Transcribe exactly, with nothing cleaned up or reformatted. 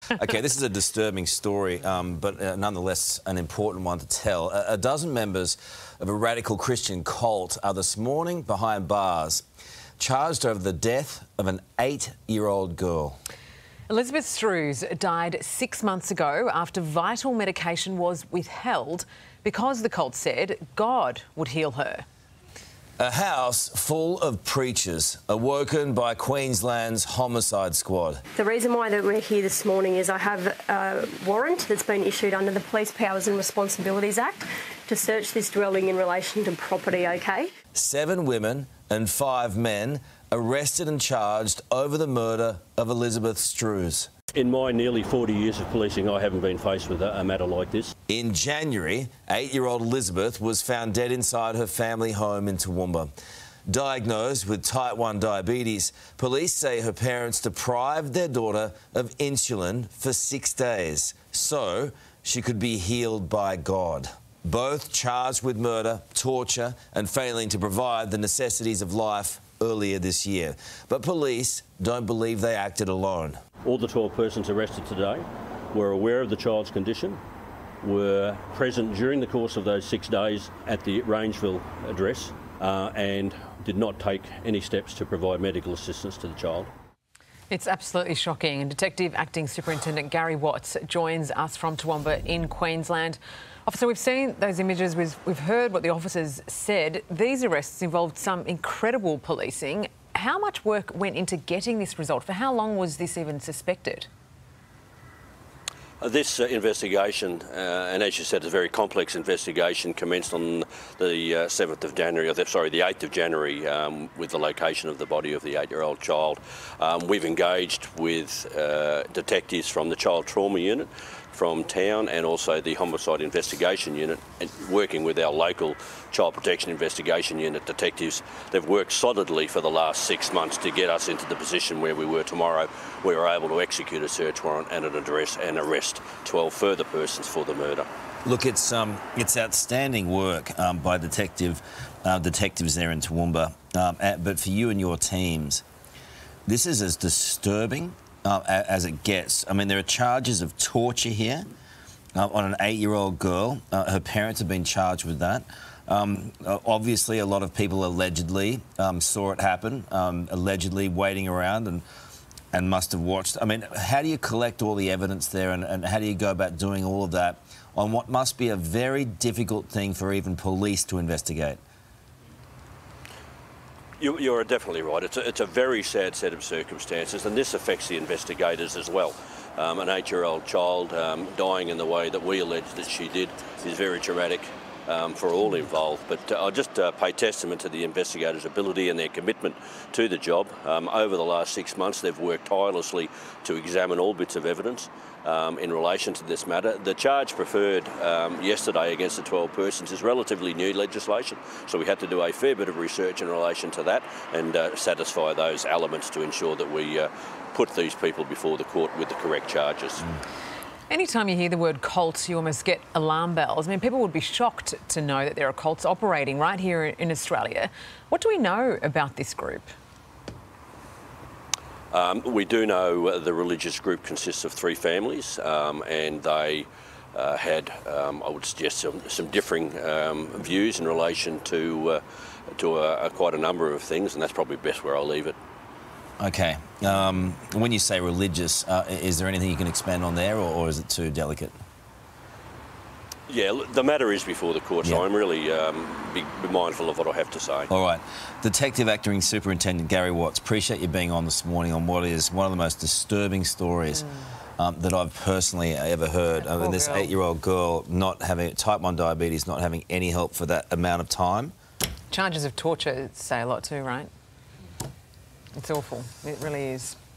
OK, this is a disturbing story, um, but uh, nonetheless an important one to tell. A, a dozen members of a radical Christian cult are this morning behind bars, charged over the death of an eight-year-old girl. Elizabeth Strews died six months ago after vital medication was withheld because the cult said God would heal her. A house full of preachers awoken by Queensland's homicide squad. The reason why that we're here this morning is I have a warrant that's been issued under the Police Powers and Responsibilities Act to search this dwelling in relation to property, OK? Seven women and five men arrested and charged over the murder of Elizabeth Strews. In my nearly forty years of policing, I haven't been faced with a, a matter like this. In January, eight-year-old Elizabeth was found dead inside her family home in Toowoomba. Diagnosed with type one diabetes, police say her parents deprived their daughter of insulin for six days so she could be healed by God. Both charged with murder, torture and failing to provide the necessities of life earlier this year. But police don't believe they acted alone. All the twelve persons arrested today were aware of the child's condition, were present during the course of those six days at the Rangeville address uh, and did not take any steps to provide medical assistance to the child. It's absolutely shocking. And Detective Acting Superintendent Gary Watts joins us from Toowoomba in Queensland. Officer, we've seen those images, we've, we've heard what the officers said. These arrests involved some incredible policing. How much work went into getting this result? For how long was this even suspected? Uh, this uh, investigation, uh, and as you said, a very complex investigation, commenced on the uh, seventh of January, or the, sorry, the eighth of January, um, with the location of the body of the eight-year-old child. Um, we've engaged with uh, detectives from the Child Trauma Unit, from town, and also the Homicide Investigation Unit, and working with our local Child Protection Investigation Unit detectives. They've worked solidly for the last six months to get us into the position where we were tomorrow. We were able to execute a search warrant and an address and arrest twelve further persons for the murder. Look, it's um, it's outstanding work um, by detective uh, detectives there in Toowoomba. Um, at, but for you and your teams, this is as disturbing Uh, as it gets. I mean, there are charges of torture here uh, on an eight-year-old girl. Uh, her parents have been charged with that. Um, uh, obviously, a lot of people allegedly um, saw it happen, um, allegedly waiting around and and must have watched. I mean, how do you collect all the evidence there, and, and how do you go about doing all of that on what must be a very difficult thing for even police to investigate? You, you're definitely right. It's a, it's a very sad set of circumstances, and this affects the investigators as well. Um, an eight-year-old child um, dying in the way that we allege that she did is very traumatic um, for all involved. But uh, I'll just uh, pay testament to the investigators' ability and their commitment to the job. Um, over the last six months, they've worked tirelessly to examine all bits of evidence Um, in relation to this matter. The charge preferred um, yesterday against the twelve persons is relatively new legislation, so we had to do a fair bit of research in relation to that and uh, satisfy those elements to ensure that we uh, put these people before the court with the correct charges. Mm. Anytime you hear the word cult, you almost get alarm bells. I mean, people would be shocked to know that there are cults operating right here in Australia. What do we know about this group? Um, we do know uh, the religious group consists of three families, um, and they uh, had, um, I would suggest, some, some differing um, views in relation to uh, to uh, quite a number of things, and that's probably best where I'll leave it. OK. Um, when you say religious, uh, is there anything you can expand on there, or, or is it too delicate? Yeah, the matter is before the court, so yeah. I'm really um, be, be mindful of what I have to say. All right. Detective Acting Superintendent Gary Watts, appreciate you being on this morning on what is one of the most disturbing stories mm. um, that I've personally ever heard. I mean, this girl. eight-year-old girl not having type one diabetes, not having any help for that amount of time. Charges of torture say a lot too, right? It's awful. It really is.